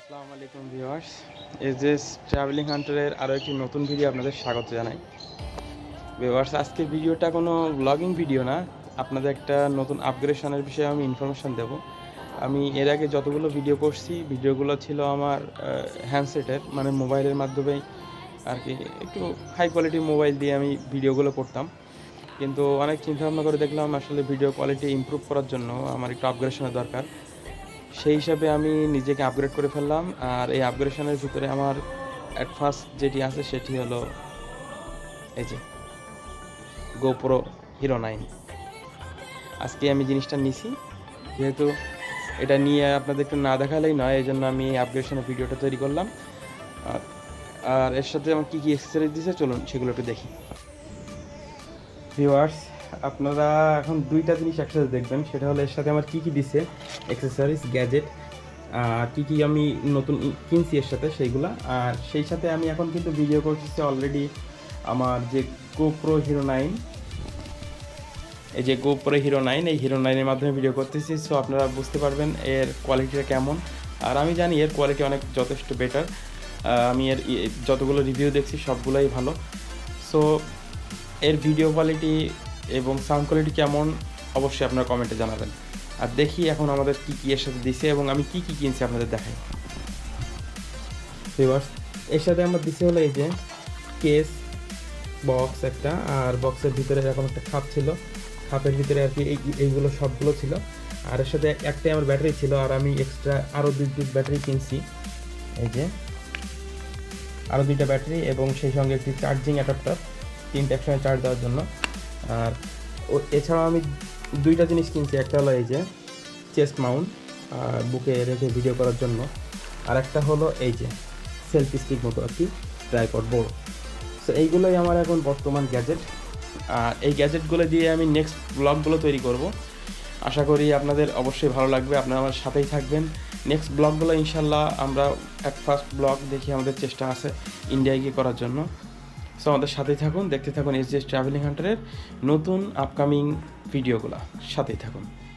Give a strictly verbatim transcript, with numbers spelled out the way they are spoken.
আসসালামু আলাইকুম viewers, edges travelling হান্টারের আরও একটি নতুন ভিডিও আপনাদের স্বাগত জানাই। ভিউয়ার্স, আজকের ভিডিওটা কোনো ব্লগিং ভিডিও না, আপনাদের একটা নতুন আপগ্রেডেশনের বিষয়ে আমি ইনফরমেশান দেব। আমি এর আগে যতগুলো ভিডিও করছি, ভিডিওগুলো ছিল আমার হ্যান্ডসেটের, মানে মোবাইলের মাধ্যমে আর কি, একটু হাই কোয়ালিটির মোবাইল দিয়ে আমি ভিডিওগুলো করতাম। কিন্তু অনেক চিন্তাভাবনা করে দেখলাম আসলে ভিডিও কোয়ালিটি ইমপ্রুভ করার জন্য আমার একটু আপগ্রেডেশনের দরকার। সেই হিসাবে আমি নিজেকে আপগ্রেড করে ফেললাম। আর এই আপগ্রেডেশনের ভিতরে আমার অ্যাট ফার্স্ট যেটি আছে সেটি হলো এই যে গোপ্রো হিরো নাইন। আজকে আমি জিনিসটা নিছি, যেহেতু এটা নিয়ে আপনাদের একটু না দেখালেই নয়, এই জন্য আমি এই আপগ্রেডেশনের ভিডিওটা তৈরি করলাম। আর আর এর সাথে আমার কী কী অ্যাক্সেসরিজ দিয়েছে চলুন সেগুলো একটু দেখি। ভিউয়ার্স, আপনারা এখন দুইটা জিনিস একসাথে দেখবেন, সেটা হলো এর সাথে আমার কী কী দিছে অ্যাক্সেসরিজ, গ্যাজেট, কী কী আমি নতুন কিনছি এর সাথে সেইগুলা। আর সেই সাথে আমি এখন কিন্তু ভিডিও করতেছি অলরেডি আমার যে গোপ্রো হিরো নাইন, এই যে গোপ্রো হিরো নাইন, এই হিরো নাইনের মাধ্যমে ভিডিও করতেছি। সো আপনারা বুঝতে পারবেন এর কোয়ালিটিটা কেমন। আর আমি জানি এর কোয়ালিটি অনেক যথেষ্ট বেটার। আমি এর যতগুলো রিভিউ দেখছি সবগুলোই ভালো। সো এর ভিডিও কোয়ালিটি এবং সাউন্ড কোয়ালিটি কেমন অবশ্যই আপনারা কমেন্টে জানাবেন। আর দেখি এখন আমাদের কী কী এর সাথে দিছে এবং আমি কী কী কিনছি আপনাদের দেখাই। ভিউয়ার্স, এর সাথে আমার দিছে হলো এই যে কেস বক্স একটা, আর বক্সের ভিতরে এরকম একটা খাপ ছিল, খাপের ভিতরে আর কি এই এইগুলো সবগুলো ছিল। আর এর সাথে একটাই আমার ব্যাটারি ছিল, আর আমি এক্সট্রা আরও দুই দুই ব্যাটারি কিনছি, এই যে আরও দুইটা ব্যাটারি এবং সেই সঙ্গে একটি চার্জিং অ্যাডাপ্টার, তিনটা একসঙ্গে চার্জ দেওয়ার জন্য। আর ও এছাড়াও আমি দুইটা জিনিস কিনছি, একটা হলো এই যে চেস্ট মাউন্ট, আর বুকে রেখে ভিডিও করার জন্য, আর একটা হলো এই যে সেলফি স্টিক মতো আর কি, ট্রাইপড বড়। সো এইগুলোই আমার এখন বর্তমান গ্যাজেট। আর এই গ্যাজেটগুলো দিয়ে আমি নেক্সট ব্লগগুলো তৈরি করব। আশা করি আপনাদের অবশ্যই ভালো লাগবে, আপনারা আমার সাথেই থাকবেন। নেক্সট ব্লগগুলো ইনশাল্লাহ আমরা অ্যাট ফার্স্ট ব্লগ দেখি, আমাদের চেষ্টা আছে ইন্ডিয়ায় গিয়ে করার জন্য। সো আমাদের সাথেই থাকুন, দেখতে থাকুন এস জি এস ট্রাভেলিং হান্টারের নতুন আপকামিং ভিডিওগুলো, সাথেই থাকুন।